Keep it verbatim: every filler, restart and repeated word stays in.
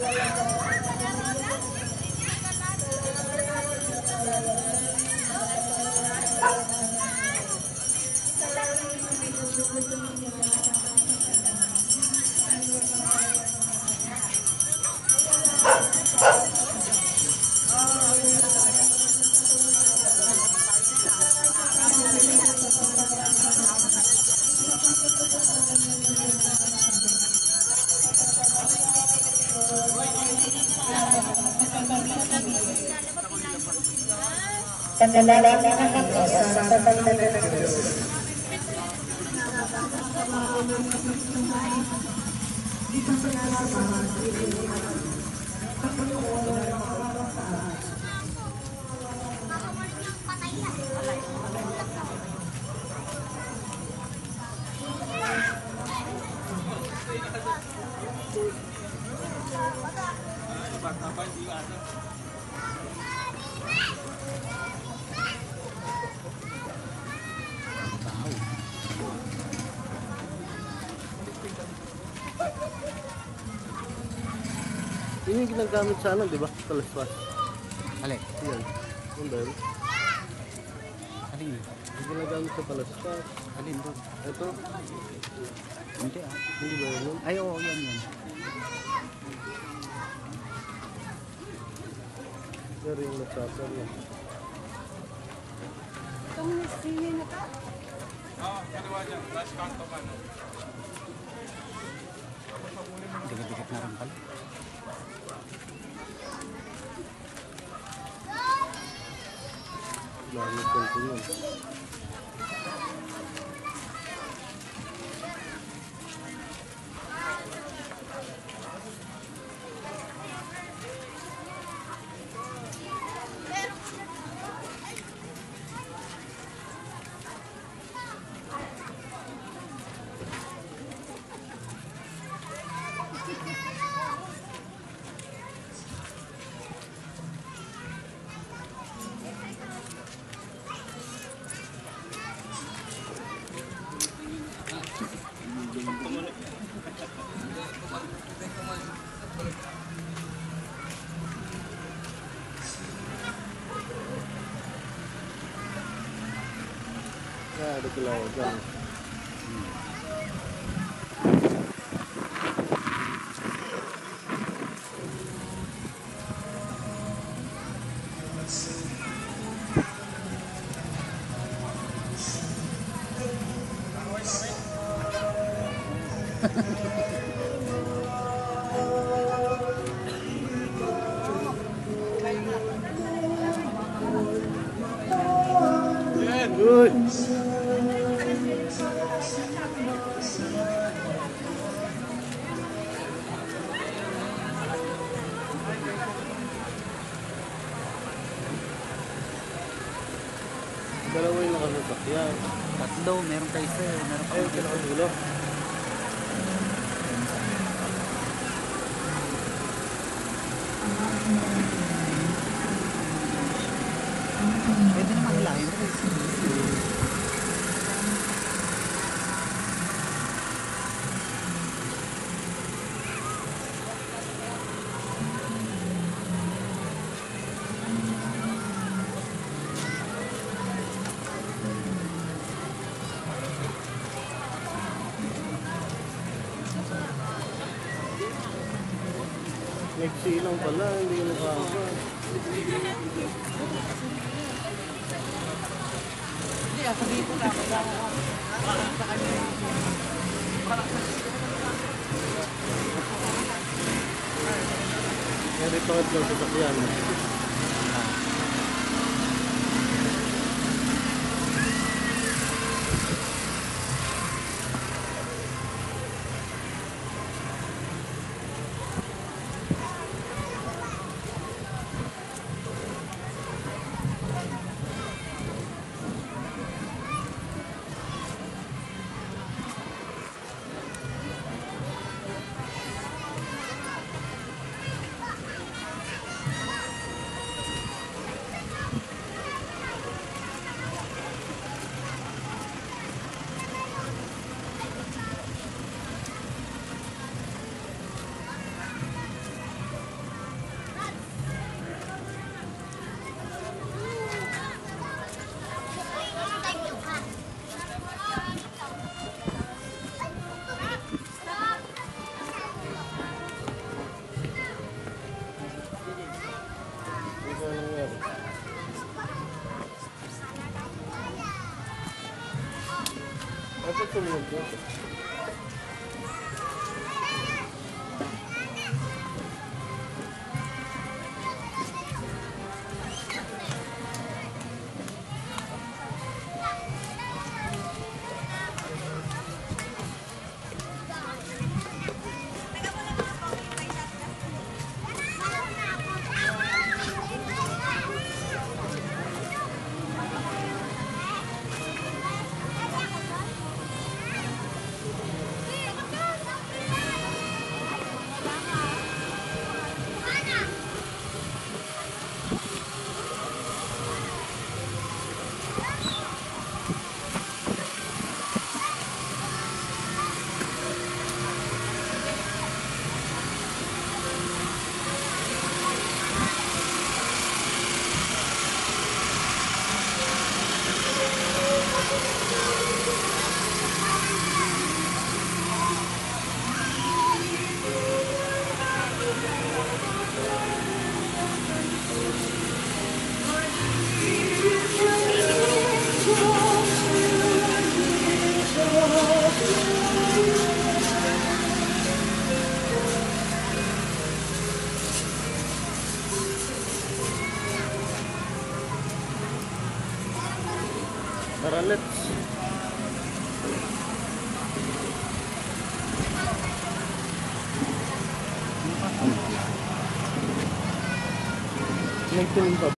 Ini yung ginagamit sa ano, di ba? Kalaswas. Alin? Yan. Yung dahil. Alin? Yung ginagamit sa kalaswas. Alin doon? Ito. Hindi ah. Hindi ba yun? Ay, oo, yan yan. Pero yung nasasal yan. Itong sinin na ka? Oo, kaliwa dyan. Last kanto ka, no? Dikit-dikit na rin pala. Lamit ko ito yun. Ya, ada kelautan. Good. Dalawa yung nakasasakyan. Tatlo, meron pa isa eh. Meron pa Ayun, kinakadulo. Pwede naman hilahin. Nagsilang pala, hindi ko nakaka. Hindi, ako dito na. Sa kanya. Kaya ito at lang sasakyan. tumunog ko? Tara, let's. Nagtuloy pa.